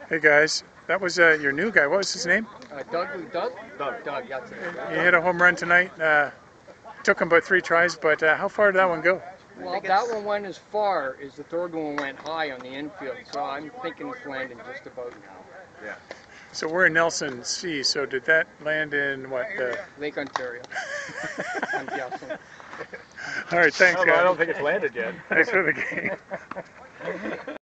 Hey guys, that was your new guy. What was his name? Doug, that's it. He hit a home run tonight. Took him about 3 tries, but how far did that one go? Well, that one went as far as the third one went high on the infield, so I'm thinking it's landing just about now. Yeah. So we're in Nelson C, so did that land in what? Lake Ontario. I'm guessing. All right, thanks guys. I don't think it's landed yet. Thanks for the game.